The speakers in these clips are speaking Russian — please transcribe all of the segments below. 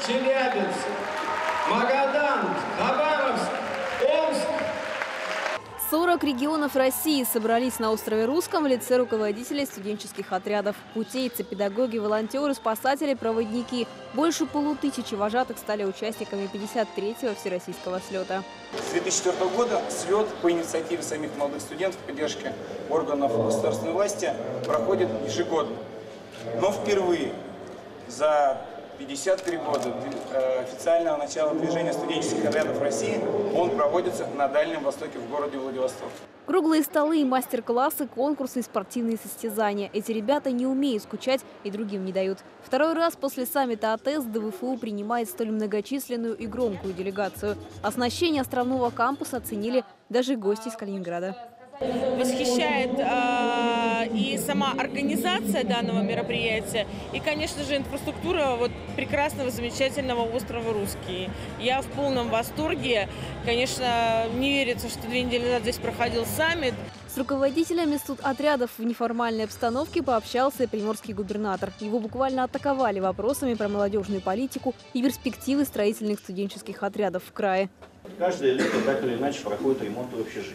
Челябинск, Магадан, Хабаровск, Омск. 40 регионов России собрались на острове Русском в лице руководителей студенческих отрядов. Путейцы, педагоги, волонтеры, спасатели, проводники. Больше 500 вожатых стали участниками 53-го всероссийского слета. С 2004 года слет по инициативе самих молодых студентов, поддержки органов государственной власти проходит ежегодно. Но впервые за 53 года официального начала движения студенческих отрядов России он проводится на Дальнем Востоке в городе Владивосток. Круглые столы, мастер-классы, конкурсы и спортивные состязания. Эти ребята не умеют скучать и другим не дают. Второй раз после саммита АТЭС ДВФУ принимает столь многочисленную и громкую делегацию. Оснащение островного кампуса оценили даже гости из Калининграда. Восхищает и сама организация данного мероприятия, и, конечно же, инфраструктура прекрасного, замечательного острова Русский. Я в полном восторге. Конечно, не верится, что 2 недели назад здесь проходил саммит. С руководителями студотрядов в неформальной обстановке пообщался и приморский губернатор. Его буквально атаковали вопросами про молодежную политику и перспективы строительных студенческих отрядов в крае. Каждое лето так или иначе проходит ремонт в общежитии.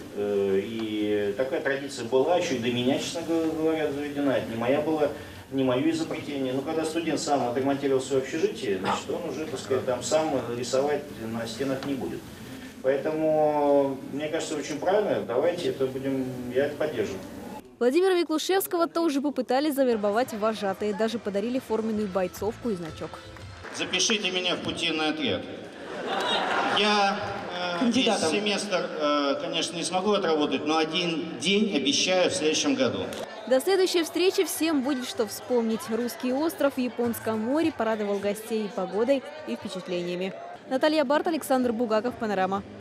И такая традиция была, еще и до меня, честно говоря, заведена. Это не мое изобретение. Но когда студент сам отремонтировал свое общежитие, значит, он уже, так сказать, там сам рисовать на стенах не будет. Поэтому, мне кажется, очень правильно. Давайте я это поддерживаю. Владимира Миклушевского тоже попытались завербовать вожатые. Даже подарили форменную бойцовку и значок. Запишите меня в путевой отряд. Я весь семестр, конечно, не смогу отработать, но 1 день обещаю в следующем году. До следующей встречи всем будет что вспомнить. Русский остров в Японском море порадовал гостей и погодой, и впечатлениями. Наталья Барт, Александр Бугаков, Панорама.